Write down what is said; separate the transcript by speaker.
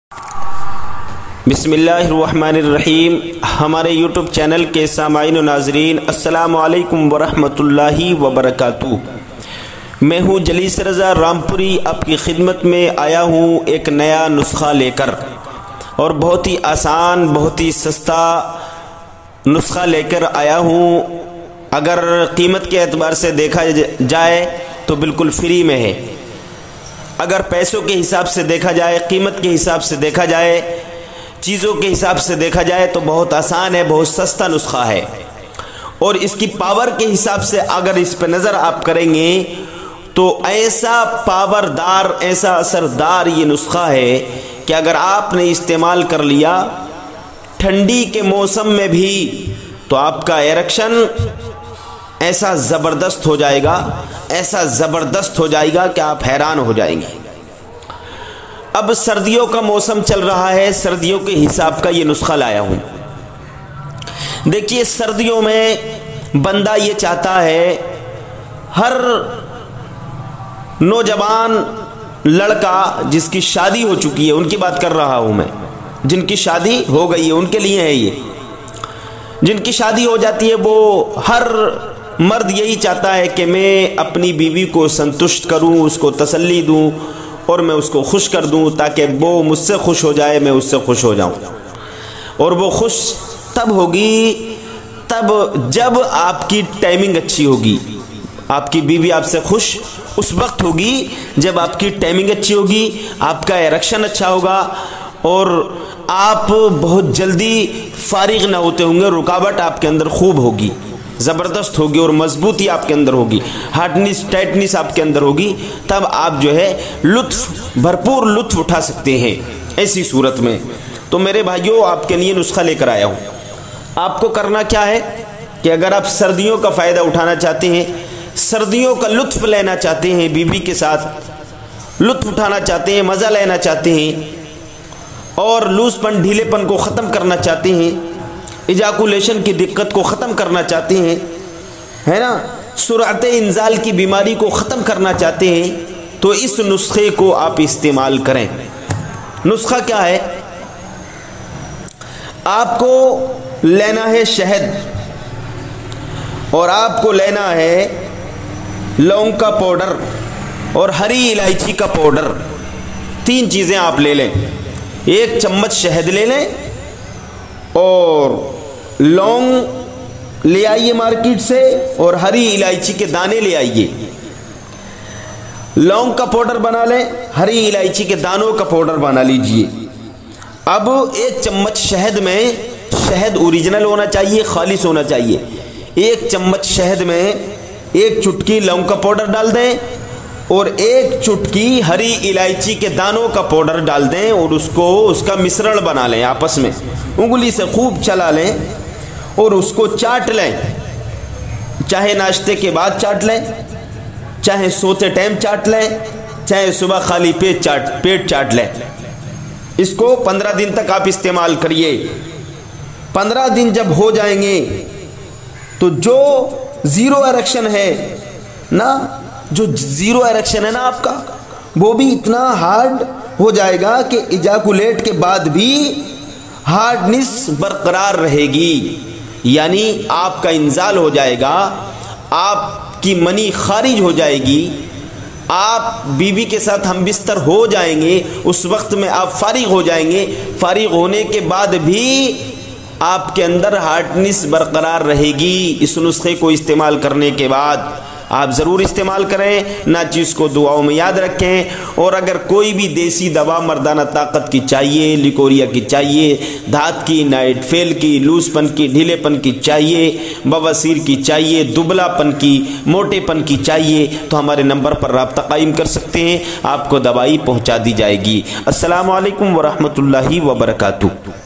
Speaker 1: बिस्मिल्लाहिर्रहमानिर्रहीम। हमारे YouTube channel के सामाईन व नाज़रीन, अस्सलामु अलैकुम वरहमतुल्लाहि वबरकातुहू। मैं हूँ जलीस रज़ा रामपुरी, आपकी खिदमत में आया हूँ एक नया नुस्खा लेकर, और बहुत ही आसान, बहुत ही सस्ता नुस्खा लेकर आया हूँ। अगर कीमत के एतबार से देखा जाए तो बिल्कुल फ्री में है। अगर पैसों के हिसाब से देखा जाए, कीमत के हिसाब से देखा जाए, चीज़ों के हिसाब से देखा जाए तो बहुत आसान है, बहुत सस्ता नुस्खा है। और इसकी पावर के हिसाब से अगर इस पर नज़र आप करेंगे तो ऐसा पावरदार, ऐसा असरदार ये नुस्खा है कि अगर आपने इस्तेमाल कर लिया ठंडी के मौसम में भी तो आपका इरेक्शन ऐसा ज़बरदस्त हो जाएगा, ऐसा ज़बरदस्त हो जाएगा कि आप हैरान हो जाएंगे। अब सर्दियों का मौसम चल रहा है, सर्दियों के हिसाब का ये नुस्खा लाया हूँ। देखिए, सर्दियों में बंदा ये चाहता है, हर नौजवान लड़का जिसकी शादी हो चुकी है, उनकी बात कर रहा हूँ मैं, जिनकी शादी हो गई है उनके लिए है ये। जिनकी शादी हो जाती है वो हर मर्द यही चाहता है कि मैं अपनी बीवी को संतुष्ट करूँ, उसको तसल्ली दूँ और मैं उसको खुश कर दूं, ताकि वो मुझसे खुश हो जाए, मैं उससे खुश हो जाऊं। और वो खुश तब होगी तब जब आपकी टाइमिंग अच्छी होगी। आपकी बीवी आपसे खुश उस वक्त होगी जब आपकी टाइमिंग अच्छी होगी, आपका इरेक्शन अच्छा होगा और आप बहुत जल्दी फारिग ना होते होंगे। रुकावट आपके अंदर खूब होगी, ज़बरदस्त होगी और मजबूती आपके अंदर होगी, हार्डनेस, टाइटनेस आपके अंदर होगी। तब आप जो है लुत्फ, भरपूर लुत्फ उठा सकते हैं ऐसी सूरत में। तो मेरे भाइयों, आपके लिए नुस्खा लेकर आया हूँ। आपको करना क्या है कि अगर आप सर्दियों का फ़ायदा उठाना चाहते हैं, सर्दियों का लुत्फ लेना चाहते हैं, बीवी के साथ लुत्फ उठाना चाहते हैं, मज़ा लेना चाहते हैं और लूजपन, ढीलेपन को ख़त्म करना चाहते हैं, इजाकुलेशन की दिक्कत को ख़त्म करना चाहते हैं, है ना, सुरअत इंजाल की बीमारी को ख़त्म करना चाहते हैं, तो इस नुस्खे को आप इस्तेमाल करें। नुस्खा क्या है? आपको लेना है शहद और आपको लेना है लौंग का पाउडर और हरी इलायची का पाउडर। तीन चीज़ें आप ले लें। 1 चम्मच शहद ले लें और लौंग ले आइए मार्केट से और हरी इलायची के दाने ले आइए। लौंग का पाउडर बना लें, हरी इलायची के दानों का पाउडर बना लीजिए। अब 1 चम्मच शहद में, शहद ओरिजिनल होना चाहिए, खालिस होना चाहिए। 1 चम्मच शहद में 1 चुटकी लौंग का पाउडर डाल दें और 1 चुटकी हरी इलायची के दानों का पाउडर डाल दें और उसका मिश्रण बना लें। आपस में उंगली से खूब चला लें और उसको चाट लें। चाहे नाश्ते के बाद चाट लें, चाहे सोते टाइम चाट लें, चाहे सुबह खाली पेट चाट लें। इसको 15 दिन तक आप इस्तेमाल करिए। 15 दिन जब हो जाएंगे तो जो ज़ीरो इरेक्शन है ना, जो ज़ीरो इरेक्शन है ना आपका, वो भी इतना हार्ड हो जाएगा कि इजाकुलेट के बाद भी हार्डनेस बरकरार रहेगी। यानी आपका इंजाल हो जाएगा, आपकी मनी खारिज हो जाएगी, आप बीवी के साथ हम बिस्तर हो जाएंगे, उस वक्त में आप फारिग हो जाएंगे। फारिग होने के बाद भी आपके अंदर हार्डनेस बरकरार रहेगी। इस नुस्खे को इस्तेमाल करने के बाद आप ज़रूर इस्तेमाल करें, ना चीज़ को दुआओं में याद रखें। और अगर कोई भी देसी दवा मर्दाना ताकत की चाहिए, लिकोरिया की चाहिए, धात की, नाइट फेल की, लूजपन की, ढीलेपन की चाहिए, बवासीर की चाहिए, दुबलापन की, मोटेपन की चाहिए, तो हमारे नंबर पर राब्ता कायम कर सकते हैं, आपको दवाई पहुँचा दी जाएगी। अस्सलामु अलैकुम वरहमतुल्लाहि वबरकातुहू।